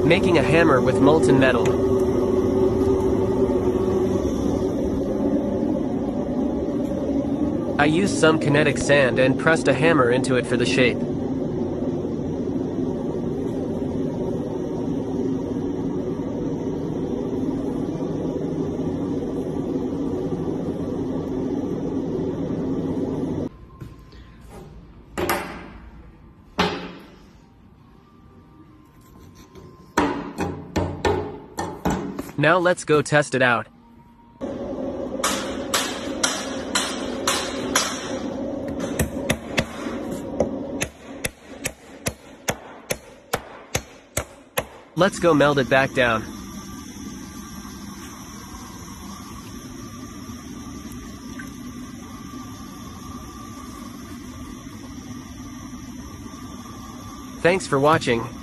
Making a hammer with molten metal. I used some kinetic sand and pressed a hammer into it for the shape. Now let's go test it out. Let's go meld it back down. Thanks for watching.